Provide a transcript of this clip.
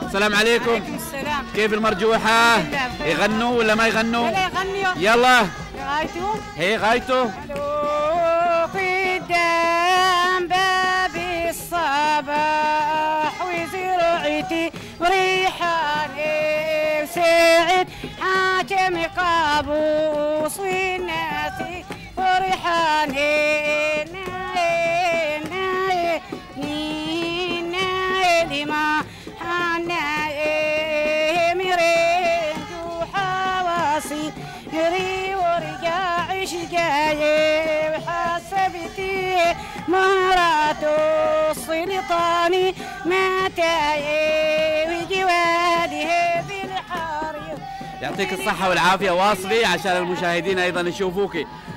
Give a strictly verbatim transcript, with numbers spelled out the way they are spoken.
السلام عليكم. وعليكم السلام. كيف المرجوحة؟ يغنوا ولا ما يغنوا؟ لا يغنوا. يلا. غايته؟ هي غايته. قدام باب الصباح وزرعتي وريحاني وسعد حاكم قابوس والناس وريحاني ناي ناي ناي لما حناي مرين وحواسي يري ورجع شقاي وحسبتي مهراته السلطاني ماتاي وجوادي بالحار. يعطيك الصحة والعافية، واصلي عشان المشاهدين أيضا يشوفوك.